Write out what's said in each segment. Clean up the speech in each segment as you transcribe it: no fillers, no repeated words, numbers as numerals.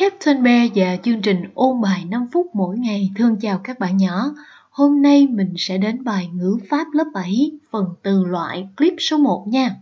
Captain Bear và chương trình ôn bài 5 phút mỗi ngày thương chào các bạn nhỏ. Hôm nay mình sẽ đến bài ngữ pháp lớp 7, phần từ loại clip số 1 nha.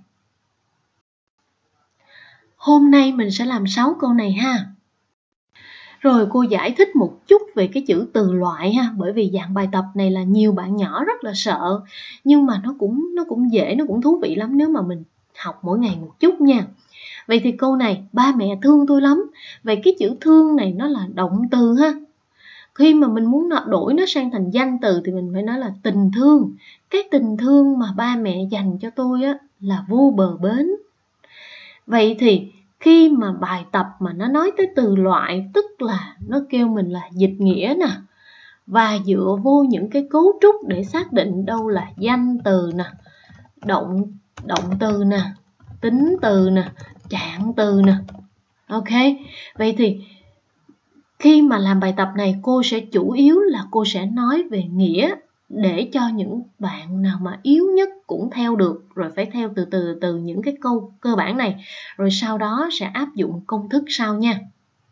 Hôm nay mình sẽ làm 6 câu này ha. Rồi cô giải thích một chút về cái chữ từ loại ha, bởi vì dạng bài tập này là nhiều bạn nhỏ rất là sợ, nhưng mà nó cũng dễ, nó cũng thú vị lắm nếu mà mình học mỗi ngày một chút nha. Vậy thì câu này, ba mẹ thương tôi lắm. Vậy cái chữ thương này nó là động từ ha. Khi mà mình muốn đổi nó sang thành danh từ thì mình phải nói là tình thương. Cái tình thương mà ba mẹ dành cho tôi á là vô bờ bến. Vậy thì khi mà bài tập mà nó nói tới từ loại, tức là nó kêu mình là dịch nghĩa nè, và dựa vô những cái cấu trúc để xác định đâu là danh từ nè, động từ nè, tính từ nè, trạng từ nè. Ok, vậy thì khi mà làm bài tập này cô sẽ chủ yếu là cô sẽ nói về nghĩa để cho những bạn nào mà yếu nhất cũng theo được, rồi phải theo từ những cái câu cơ bản này, rồi sau đó sẽ áp dụng công thức sau nha.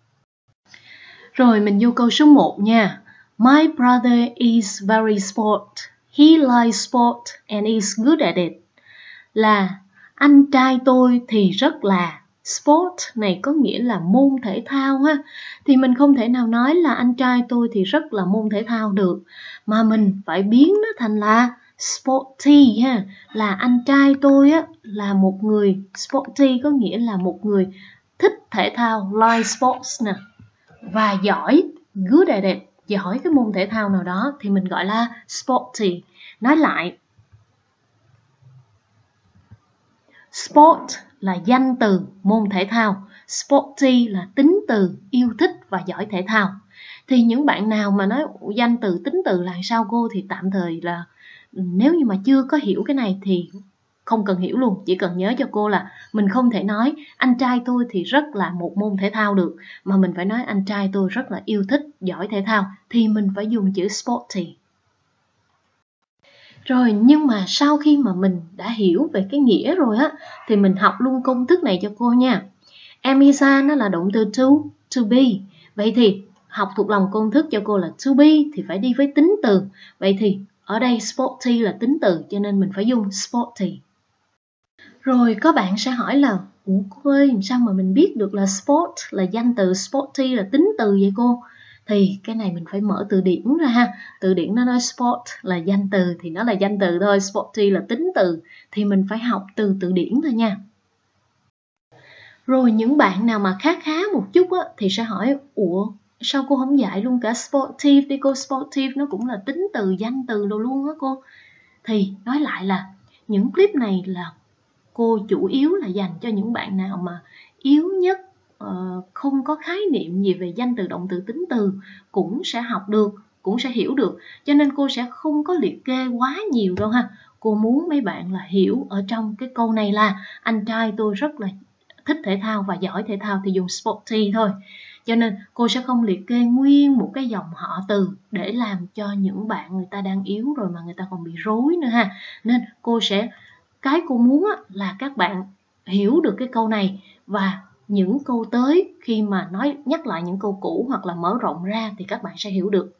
Rồi mình vô câu số 1 nha. My brother is very sport. He likes sport and is good at it. Là anh trai tôi thì rất là. Sport này có nghĩa là môn thể thao ha. Thì mình không thể nào nói là anh trai tôi thì rất là môn thể thao được, mà mình phải biến nó thành là sporty ha. Là anh trai tôi á là một người sporty, có nghĩa là một người thích thể thao, like sports nè, và giỏi, good at it, giỏi cái môn thể thao nào đó thì mình gọi là sporty. Nói lại, sport là danh từ môn thể thao, sporty là tính từ yêu thích và giỏi thể thao. Thì những bạn nào mà nói danh từ tính từ là sao cô, thì tạm thời là nếu như mà chưa có hiểu cái này thì không cần hiểu luôn, chỉ cần nhớ cho cô là mình không thể nói anh trai tôi thì rất là một môn thể thao được, mà mình phải nói anh trai tôi rất là yêu thích, giỏi thể thao, thì mình phải dùng chữ sporty. Rồi, nhưng mà sau khi mà mình đã hiểu về cái nghĩa rồi á, thì mình học luôn công thức này cho cô nha. Emisa nó là động từ to be. Vậy thì học thuộc lòng công thức cho cô là to be thì phải đi với tính từ. Vậy thì ở đây sporty là tính từ, cho nên mình phải dùng sporty. Rồi có bạn sẽ hỏi là ủa cô ơi, sao mà mình biết được là sport là danh từ, sporty là tính từ vậy cô? Thì cái này mình phải mở từ điển ra ha. Từ điển nó nói sport là danh từ thì nó là danh từ thôi, sporty là tính từ, thì mình phải học từ từ điển thôi nha. Rồi những bạn nào mà khá một chút á, thì sẽ hỏi ủa sao cô không dạy luôn cả sportive đi cô, sportive nó cũng là tính từ, danh từ đồ luôn á cô. Thì nói lại là những clip này là cô chủ yếu là dành cho những bạn nào mà yếu nhất, không có khái niệm gì về danh từ, động từ, tính từ, cũng sẽ học được, cũng sẽ hiểu được. Cho nên cô sẽ không có liệt kê quá nhiều đâu ha. Cô muốn mấy bạn là hiểu ở trong cái câu này là anh trai tôi rất là thích thể thao và giỏi thể thao thì dùng sporty thôi. Cho nên cô sẽ không liệt kê nguyên một cái dòng họ từ để làm cho những bạn người ta đang yếu rồi mà người ta còn bị rối nữa ha. Nên cái cô muốn là các bạn hiểu được cái câu này, và những câu tới khi mà nhắc lại những câu cũ hoặc là mở rộng ra thì các bạn sẽ hiểu được.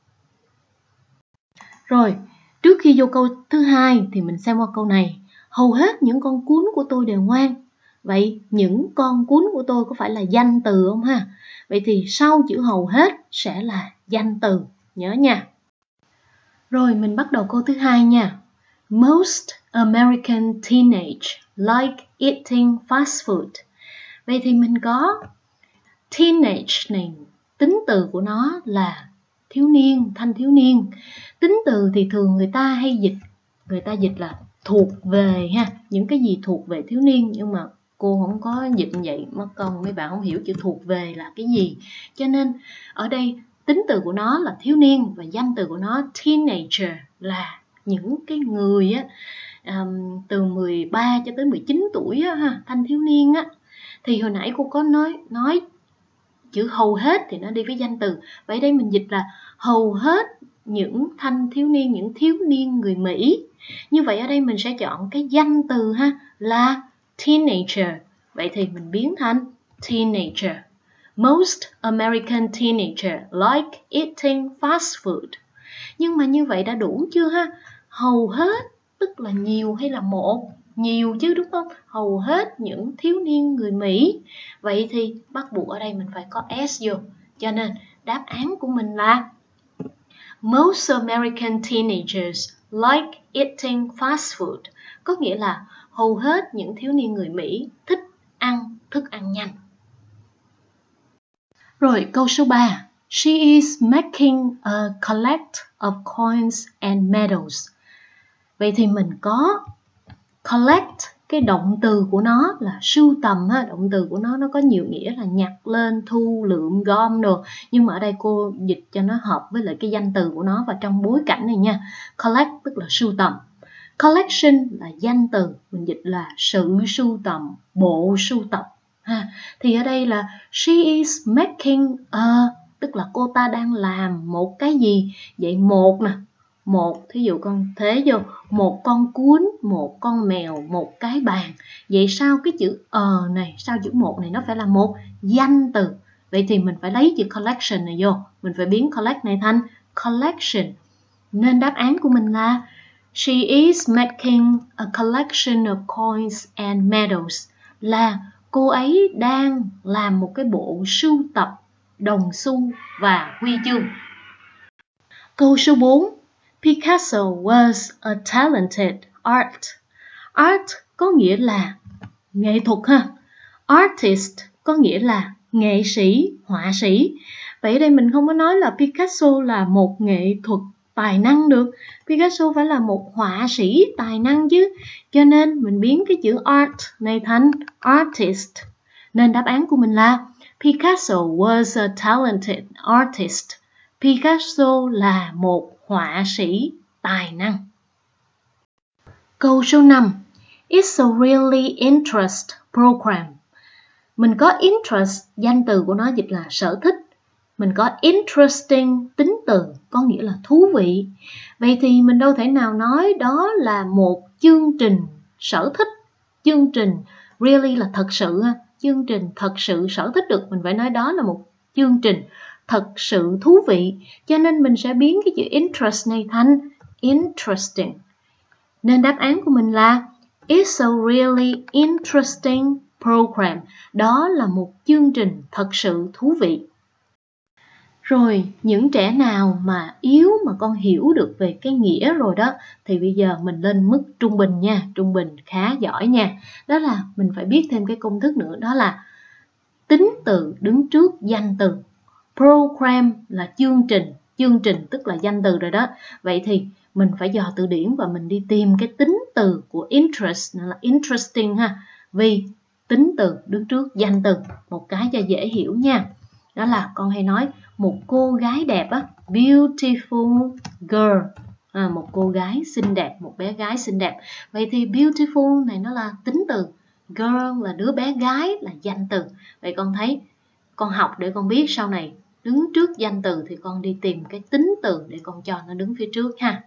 Rồi, trước khi vô câu thứ hai thì mình xem qua câu này. Hầu hết những con cún của tôi đều ngoan. Vậy những con cún của tôi có phải là danh từ không ha? Vậy thì sau chữ hầu hết sẽ là danh từ, nhớ nha. Rồi mình bắt đầu câu thứ hai nha. Most American teenage like eating fast food. Vậy thì mình có teenage này, tính từ của nó là thiếu niên, thanh thiếu niên. Tính từ thì thường người ta hay dịch là thuộc về ha, những cái gì thuộc về thiếu niên, nhưng mà cô không có dịch như vậy, mất công mấy bạn không hiểu chữ thuộc về là cái gì. Cho nên ở đây tính từ của nó là thiếu niên và danh từ của nó teenager là những cái người từ 13 cho tới 19 tuổi ha, thanh thiếu niên á. Thì hồi nãy cô có nói chữ hầu hết thì nó đi với danh từ. Vậy đây mình dịch là hầu hết những thanh thiếu niên, những thiếu niên người Mỹ. Như vậy ở đây mình sẽ chọn cái danh từ ha, là teenager. Vậy thì mình biến thành teenager. Most American teenagers like eating fast food. Nhưng mà như vậy đã đủ chưa ha? Hầu hết, tức là nhiều hay là một? Nhiều chứ đúng không? Hầu hết những thiếu niên người Mỹ. Vậy thì bắt buộc ở đây mình phải có S vô. Cho nên đáp án của mình là Most American teenagers like eating fast food. Có nghĩa là hầu hết những thiếu niên người Mỹ thích ăn thức ăn nhanh. Rồi câu số 3. She is making a collect of coins and medals. Vậy thì mình có collect, cái động từ của nó là sưu tầm ha. Động từ của nó có nhiều nghĩa là nhặt lên, thu, lượm, gom đồ. Nhưng mà ở đây cô dịch cho nó hợp với lại cái danh từ của nó và trong bối cảnh này nha. Collect tức là sưu tầm. Collection là danh từ, mình dịch là sự sưu tầm, bộ sưu tập. Ha. Thì ở đây là she is making a, tức là cô ta đang làm một cái gì. Vậy một nè, một, thí dụ con thế vô, một con cuốn, một con mèo, một cái bàn. Vậy sao cái chữ này, sau chữ một này nó phải là một danh từ. Vậy thì mình phải lấy chữ collection này vô, mình phải biến collect này thành collection. Nên đáp án của mình là she is making a collection of coins and medals. Là cô ấy đang làm một cái bộ sưu tập đồng xu và huy chương. Câu số 4. Picasso was a talented art. Art có nghĩa là nghệ thuật ha. Artist có nghĩa là nghệ sĩ, họa sĩ. Vậy ở đây mình không có nói là Picasso là một nghệ thuật tài năng được. Picasso phải là một họa sĩ tài năng chứ. Cho nên mình biến cái chữ art này thành artist. Nên đáp án của mình là Picasso was a talented artist. Picasso là một họa sĩ tài năng. Câu số 5. It's a really interest program. Mình có interest, danh từ của nó dịch là sở thích. Mình có interesting, tính từ, có nghĩa là thú vị. Vậy thì mình đâu thể nào nói đó là một chương trình sở thích. Chương trình really là thật sự, chương trình thật sự sở thích được. Mình phải nói đó là một chương trình thật sự thú vị. Cho nên mình sẽ biến cái chữ interest này thành interesting. Nên đáp án của mình là It's a really interesting program. Đó là một chương trình thật sự thú vị. Rồi, những trẻ nào mà yếu mà con hiểu được về cái nghĩa rồi đó, thì bây giờ mình lên mức trung bình nha, trung bình khá giỏi nha. Đó là mình phải biết thêm cái công thức nữa, đó là tính từ đứng trước danh từ. Program là chương trình tức là danh từ rồi đó. Vậy thì mình phải dò từ điển và mình đi tìm cái tính từ của interest là interesting ha. Vì tính từ đứng trước danh từ, một cái cho dễ hiểu nha. Đó là con hay nói một cô gái đẹp á, beautiful girl. Một cô gái xinh đẹp, một bé gái xinh đẹp. Vậy thì beautiful này nó là tính từ, girl là đứa bé gái là danh từ. Vậy con thấy, con học để con biết sau này đứng trước danh từ thì con đi tìm cái tính từ để con cho nó đứng phía trước ha.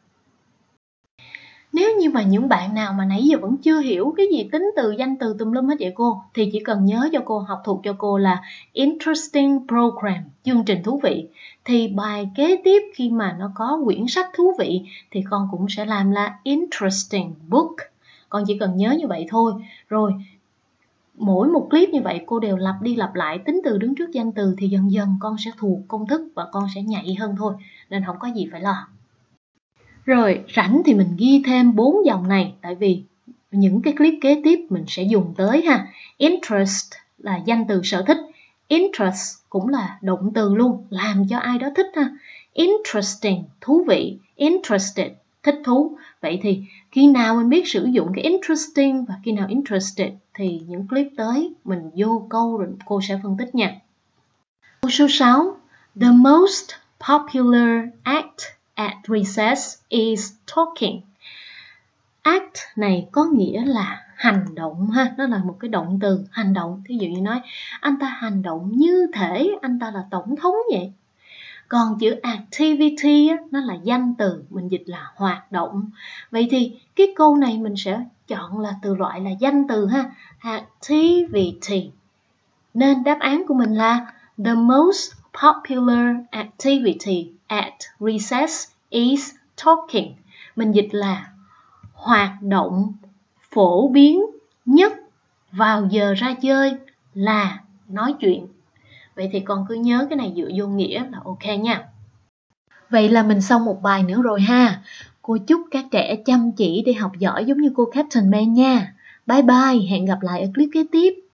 Nếu như mà những bạn nào mà nãy giờ vẫn chưa hiểu cái gì tính từ, danh từ tùm lum hết vậy cô, thì chỉ cần nhớ cho cô, học thuộc cho cô là interesting program, chương trình thú vị. Thì bài kế tiếp khi mà nó có quyển sách thú vị thì con cũng sẽ làm là interesting book. Con chỉ cần nhớ như vậy thôi. Rồi, mỗi một clip như vậy cô đều lặp đi lặp lại tính từ đứng trước danh từ thì dần dần con sẽ thuộc công thức và con sẽ nhạy hơn thôi. Nên không có gì phải lo. Rồi, rảnh thì mình ghi thêm 4 dòng này, tại vì những cái clip kế tiếp mình sẽ dùng tới ha. Interest là danh từ sở thích. Interest cũng là động từ luôn, làm cho ai đó thích ha. Interesting, thú vị. Interested, thích thú. Vậy thì khi nào mình biết sử dụng cái interesting và khi nào interested thì những clip tới mình vô câu rồi cô sẽ phân tích nha. Câu số 6. The most popular act at recess is talking. Act này có nghĩa là hành động ha, nó là một cái động từ hành động. Thí dụ như nói anh ta hành động như thể anh ta là tổng thống vậy. Còn chữ activity á, nó là danh từ, mình dịch là hoạt động. Vậy thì cái câu này mình sẽ chọn là từ loại là danh từ ha. Activity. Nên đáp án của mình là the most popular activity at recess is talking. Mình dịch là hoạt động phổ biến nhất vào giờ ra chơi là nói chuyện. Vậy thì con cứ nhớ cái này dựa vô nghĩa là ok nha. Vậy là mình xong một bài nữa rồi ha. Cô chúc các trẻ chăm chỉ để học giỏi giống như cô Captain Man nha. Bye bye, hẹn gặp lại ở clip kế tiếp.